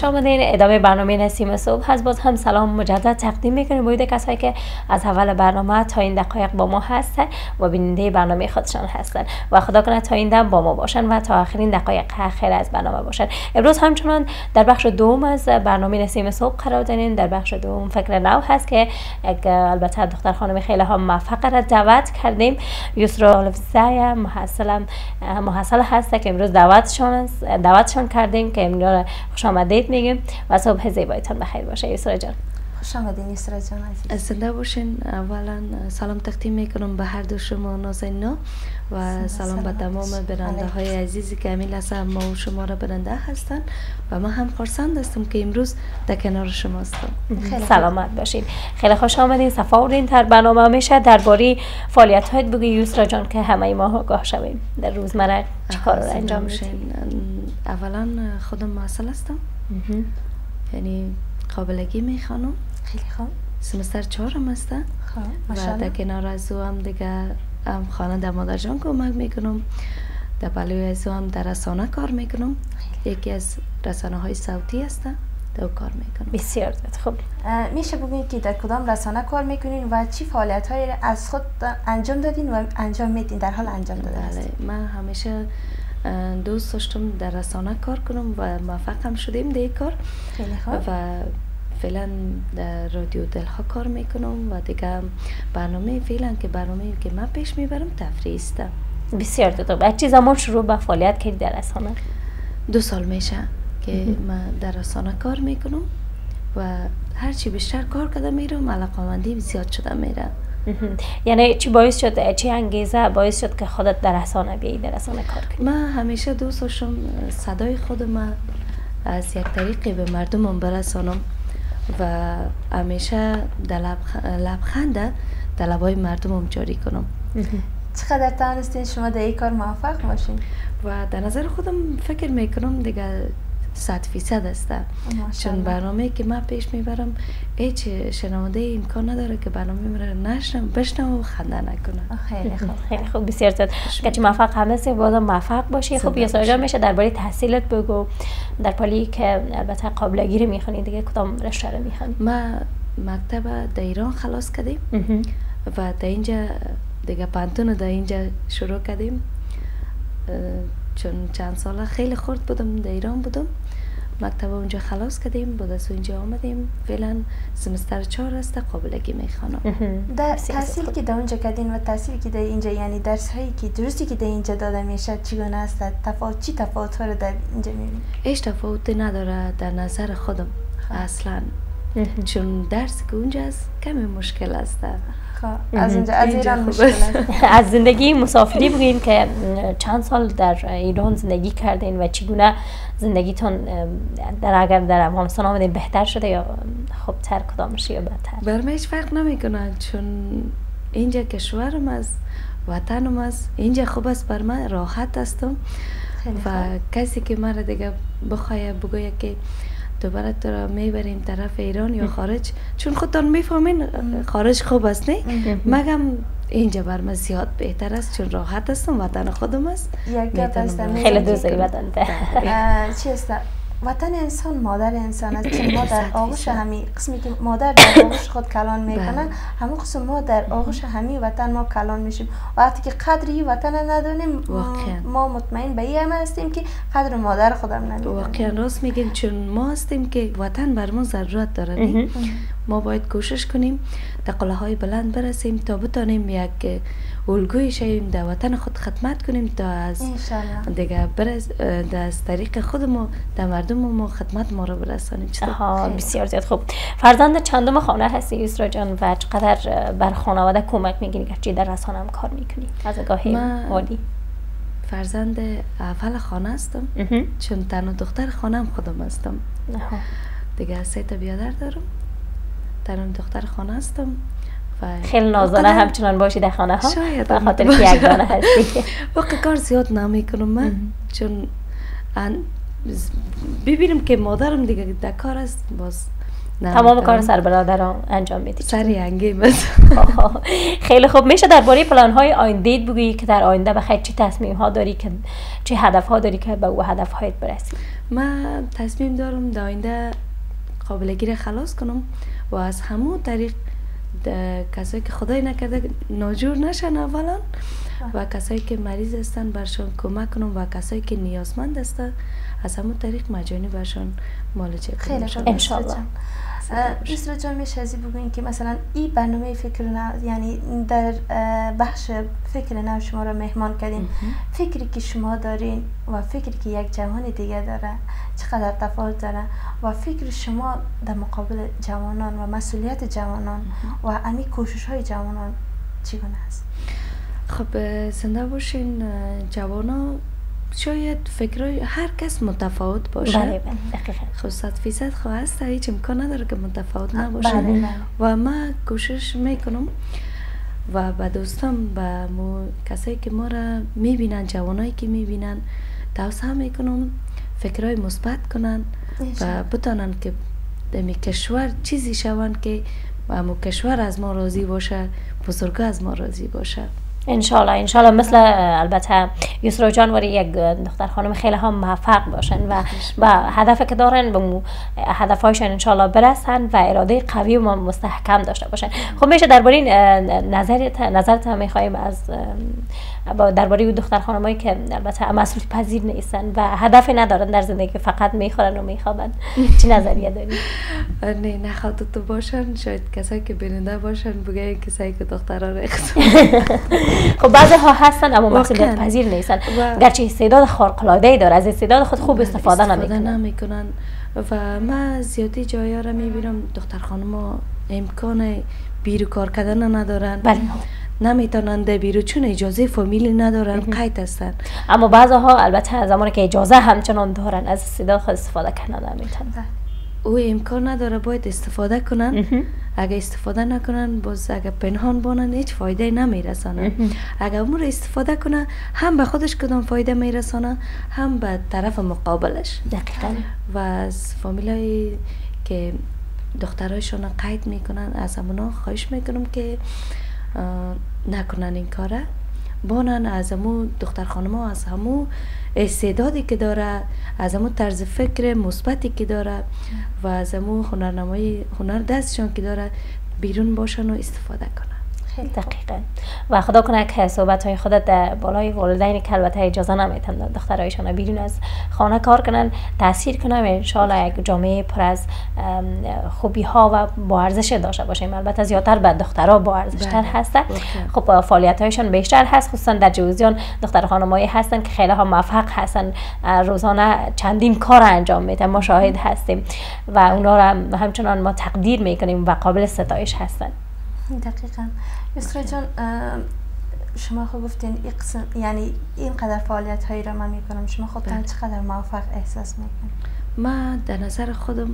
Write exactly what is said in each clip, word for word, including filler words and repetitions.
آمدین. ادامه برنامه نسیم صبح هست. باز هم سلام مجدد تقدیم میکنیم باید کسایی که از اول برنامه تا این دقایق با ما هستن و بیننده برنامه خودشان هستن و خدا کنه تا این دم با ما باشن و تا آخرین دقایق آخر از برنامه باشن. امروز همچنان در بخش دوم از برنامه نسیم صبح قرار دارین. در بخش دوم فکر نو هست که البته دختر خانم خیلی هم موفق را دعوت کردیم. یسرا الفزای محصل محصل هست که امروز دعوتشان دعوتشان کردیم که امروز خوش آمدید میگیم و صبح زیبایتان بخیر باشه. یسرا جان خوش آمدین. یسرا جان عزیز زنده باشین. اولا سلام تقدیم میکنم به هر دو شما نازنینا و سلام به تمام برنده های عزیزی که همین لحظه ما و شما را برنده هستن و من هم خرسند هستم که امروز در کنار شما هستم. سلامت باشین. خیلی خوش آمدین. صفا بودین در برنامه میشه درباره فعالیت هایت بگی یسرا جان که همه ما آگاه شویم در روزمره چه کار را انجام میدین؟ اولا خودم محصل هستم، یعنی قابلگی میخوانم. خیلی خوب. سمستر چهارم هستم و در کنار از او هم دیگه هم خواننده مادر جان کمک میکنم. در پلوی از او هم در رسانه کار میکنم. یکی از رسانه های صوتی هستم در کار میکنم. بسیار خوب. میشه بگید که در کدام رسانه کار میکنین و چی فعالیت های از خود انجام دادین و انجام میدین در حال انجام دادن هستین؟ من همیشه دوست داشتم در رسانه کار کنم و موفق هم شدیم در کار. خیلی خوب. و فعلا در رادیو دلها کار میکنم و دیگه برنامه فعلا که برنامه که من پیش میبرم تفریحی است. بسیار خوب. از چه زمان شروع به فعالیت کردی در رسانه؟ دو سال میشه که من در رسانه کار میکنم و هرچی بیشتر کار کردم میرم علاقه‌مندی زیاد شده میره. یعنی چی باعث شد، چی انگیزه باعث شد که خودت در رسانه بیایی در رسانه کار کنی؟ من همیشه دوست داشتم صدای خودم از یک طریقی به مردمم برسانم و همیشه در لبخند در لبای مردمم جاری کنم. چقدر توانستین شما در این کار موفق باشین؟ و در نظر خودم فکر میکنم دیگه صد فیصد است، چون برنامه که من پیش میبرم هیچ شنونده امکان نداره که برنامه مرا نشنم بشنم و خنده نکنه. خیلی خوب. خیلی خوب. بسیار زیاد. که موفق هم هستی بازم موفق باشی. خب یسرا جان میشه درباره تحصیلت بگو، در پالی که البته قابلگی رو میخونی دیگه کدام رشته رو میخونی؟ ما مکتب در ایران خلاص کردیم و در اینجا دیگه پانتون در اینجا شروع کردیم، چون چند ساله خیلی خرد بودم در ایران بودم. مکتب اونجا خلاص کردیم، بعد از اونجا آمدیم. فعلا سمستر چهار است قابلگی میخوانم. در تحصیل که در اونجا کردین و تحصیل که در اینجا، یعنی درس هایی که درستی که در اینجا داده میشه چگونه است؟ تفاوت چی تفاوت ها رو در اینجا میبینید؟ هیچ تفاوتی نداره در نظر خودم اصلا، چون درس که اونجا است کمی مشکل است. از اونجا از ایران مشکل است. از زندگی مسافری بگین که چند سال در ایران زندگی کردین و چگونه زندگیتون در اگر در افغانستان آمدین بهتر شده یا خوبتر کدامش یا بدتر؟ برام هیچ فرق نمیکنه، چون اینجا کشورم است، وطنم است، اینجا خوب است بر من، راحت هستم و کسی که مرا دیگه بخواه بگویه که دوباره تو را میبریم طرف ایران یا خارج، چون خودتان میفهمین خارج خوب است نه، مگم اینجا بر من زیاد بهتر است چون راحت هستم، وطن خودم است. یک گپ است خیلی دوست داری وطن چی است؟ وطن انسان مادر انسان است. چون ما در آغوش همین قسمی که مادر در آغوش خود کلان میکنن، همون قسم ما در آغوش همین وطن ما کلان میشیم. وقتی که قدری وطن ندونیم ما مطمئن به این هستیم که قدر مادر خودم نمیدونیم. واقعا راست میگیم، چون ما هستیم که وطن بر ما ضرورت داره. ما باید کوشش کنیم در قله های بلند برسیم تا بتانیم یک الگوی شویم در وطن خود خدمت کنیم تا از دیگه برس از طریق خود ما در مردم ما خدمت ما رو برسانیم. ها بسیار زیاد خوب. فرزند چندم خانه هستی یسرا جان و چقدر بر خانواده کمک میگیری که در رسانه هم کار میکنی از نگاه مالی؟ فرزند اول خانه هستم، چون تنها دختر خانه هم خودم هستم. دیگه سه تا بیادر دارم، تنها دختر خانه هستم. خیلی نازانه همچنان باشی در خانه ها؟ شاید به خاطر که یک دانه هستی. واقعا کار زیاد نمیکنم من، چون ببینم که مادرم دیگه در کار است، باز تمام کار سر برادران انجام میدی. سری انگیم است. خیلی خوب. میشه درباره پلان های آینده بگویی که در آینده بخیر چه تصمیم ها داری، که چه هدف ها داری که به او هدف هایت برسی؟ من تصمیم دارم در آینده قابلگی را خلاص کنم و از همون طریق کسایی که خدای نکرده ناجور نشن اولا و کسایی که مریض هستن برشان کمک کنم و کسایی که نیازمند هستن از همون طریق مجانی برشان معالجه کنم. خیلی خوب ان شاء الله. یسرا جان میشه ازی بگوین که مثلا این برنامه فکر نو، یعنی در بخش فکر نو شما را مهمان کردین، فکری که شما دارین و فکری که یک جوان دیگه داره چقدر تفاوت داره و فکر شما در مقابل جوانان و مسئولیت جوانان و امی کوشش های جوانان چگونه است؟ خب زنده باشین جوانان، شاید فکرای هر کس متفاوت باشه. بله بله دقیقاً. خب صد فیصد خواه هست، هیچ امکان نداره که متفاوت نباشه. بله بله. و من کوشش میکنم و به دوستان و کسایی که ما را میبینن، جوانایی که میبینن توصیه میکنم فکرای مثبت کنن و بتانن که دمی کشور چیزی شون که امو کشور از ما راضی باشه، بزرگا از ما راضی باشه. انشالله انشالله مثل البته یسرا جان وری یک دختر خانم خیلی هم موفق باشن و و هدفی که دارن به هدفهایشان انشالله برسن و اراده قوی و مستحکم داشته باشن. خب میشه درباره نظرت نظرت هم میخوایم از درباره دختر خانمایی که البته مسئولیت پذیر نیستن و هدفی ندارن در زندگی، فقط میخورن و میخوابن، چی نظریه داری؟ نه نخواد تو باشن، شاید کسایی که بیننده باشن بگه کسایی که دخترها رخص. خب بعضی ها هستن اما مسئولیت پذیر نیستن، گرچه استعداد خارق العاده ای داره از استعداد خود خوب استفاده نمیکنن نمیکنن و من زیادی جایا را میبینم دختر خانم‌ها امکان بیرو کار کردن ندارن. بله. نمیتونن ده بیرو چون اجازه فامیلی ندارن، قید هستن. اما بعضی ها البته زمانی که اجازه همچنان دارن از استعداد خود استفاده کردن نمیتونن. او امکان نداره، باید استفاده کنن. اگه استفاده نکنن باز اگه پنهان بانن هیچ فایده نمیرسانن. اگه اون رو استفاده کنه هم به خودش کدام فایده میرسانه هم به طرف مقابلش. دقیقاً. و از فامیلایی که دخترایشون قید میکنن از همونا خواهش میکنم که نکنن این کاره، بانن از همون دختر خانم ها از همون استعدادی که داره، از همون طرز فکر مثبتی که داره و از همون هنرنمایی هنر دستشون که داره بیرون باشن و استفاده کنن. دقیقاً. و خدا کنه که صحبت های خودت در بالای والدین که البته اجازه نمیتن دخترایشان بیرون از خانه کار کنن تاثیر کنن و انشالله یک جامعه پر از خوبی ها و با ارزش داشته باشیم. البته زیادتر به دخترها با ارزشتر هستن. خب فعالیت هایشان بیشتر هست، خصوصا در جوزیان دختر خانمایی هستن که خیلی ها موفق هستن، روزانه چندین کار انجام میدن، ما شاهد هستیم و اونا را همچنان ما تقدیر میکنیم و قابل ستایش هستن. دقیقاً. یسرا جان شما خود گفتین این قسم، یعنی اینقدر فعالیت هایی را من میکنم، شما خودتان چقدر موفق احساس میکنید؟ من در نظر خودم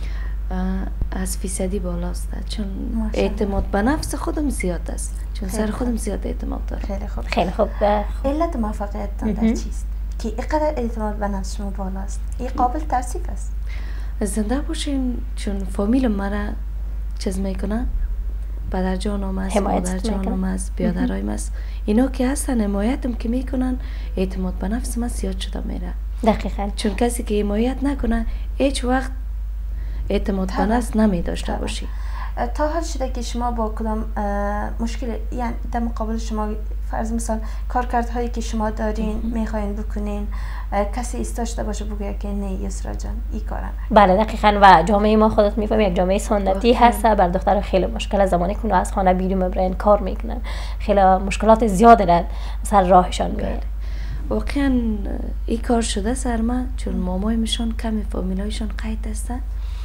از فیصدی بالاست، چون اعتماد به نفس خودم زیاد است، چون سر خودم زیاد اعتماد دارم. خیلی خوب. خیلی خوب. علت موفقیتتان در چیست که اینقدر اعتماد به نفس شما بالاست؟ این قابل توصیف است؟ زنده باشین، چون فامیل مرا چیز میکنه، پدر جانم است، مادر جانم است، بیادرایم است، اینا که هستن حمایتم که میکنن، اعتماد به نفس من زیاد شده میره. دقیقاً. چون کسی که حمایت نکنه هیچ وقت اعتماد به نفس نمی داشته باشی. تا حال شده که شما با کدام مشکل، یعنی در مقابل شما فرض مثال کارکردهایی که شما دارین میخواین بکنین کسی ایستاشته باشه بگه که نه یسرا جان این کارا نکن؟ بله دقیقاً. و جامعه ما خودت میفهمی یک جامعه سنتی هست، بر دختر خیلی مشکل زمانی که از خانه بیرون میبرن کار میکنن، خیلی مشکلات زیاده در سر راهشان میاد. واقعا این کار شده سر من، چون مامای میشون کمی فامیلایشون قید هستن.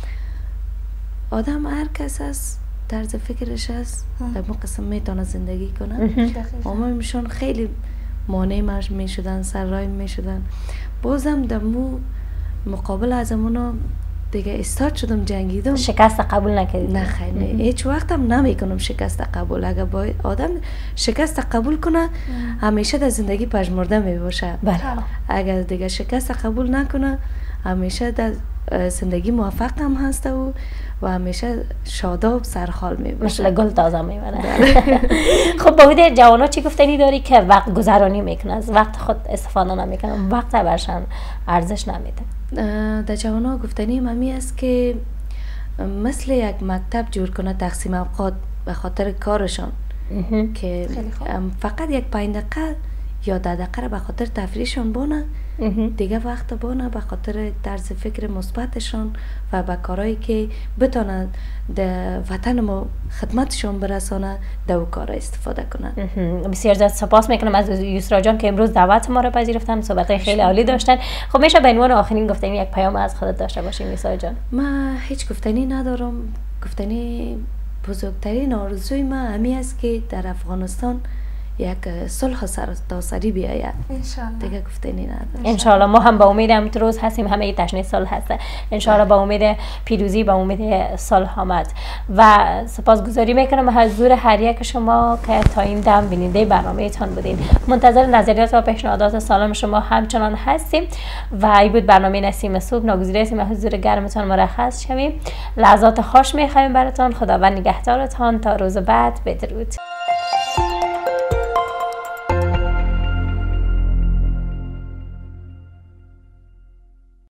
آدم هر کس از طرز فکرش هست در اون قسم میتونه زندگی کنه. مامای میشون خیلی مانع مش میشدن، سر راه میشدن، بازم در مو مقابل از امونا دیگه استارت شدم، جنگیدم. شکست قبول نکردی؟ نه خیلی هیچ وقت هم نمیکنم شکست قبول. اگر با آدم شکست قبول کنه همیشه در زندگی پژمرده میباشه. بله. اگر دیگه شکست قبول نکنه همیشه در زندگی موفق هم هسته و و همیشه شاداب سرحال میباشه، مثل گل تازه میمونه. خب با وجود جوانا چی گفتنی داری که وقت گذرانی میکنن، از وقت خود استفاده نمیکنن، وقت برشان ارزش نمیده؟ در جوانان گفتنی ممی است که مثل یک مکتب جور کنه تقسیم اوقات به خاطر کارشان که فقط یک پنج دقیقه یا ده دقیقه را به خاطر تفریحشان بانه، دیگه وقت بانه به خاطر طرز فکر مثبتشان و به کارهایی که بتانه در وطن ما خدمتشان برسانه در او کار استفاده کنن. بسیار زیاد سپاس میکنم از یسرا جان که امروز دعوت ما را پذیرفتن، صحبت خیلی عالی داشتن. خب میشه به عنوان آخرین گفتنی یک پیام از خودت داشته باشیم یسرا جان؟ من هیچ گفتنی ندارم. گفتنی بزرگترین آرزوی من همی است که در افغانستان یک صلح سرتاسری بیاید. انشالله. دیگه گفتنی ندارم. انشالله. ما هم با امید همین روز هستیم، همه تشنه صلح هسته. انشالله با امید پیروزی، با امید صلح آمد. و سپاسگزاری میکنم از حضور هر یک شما که تا این دم بیننده برنامه تان بودین. منتظر نظریات و پیشنهادات سالم شما همچنان هستیم و ای بود برنامه نسیم صبح. ناگزیر هستیم حضور گرمتان مرخص شویم. لحظات خوش میخوایم براتون. خداوند نگهدارتان تا روز بعد. بدرود.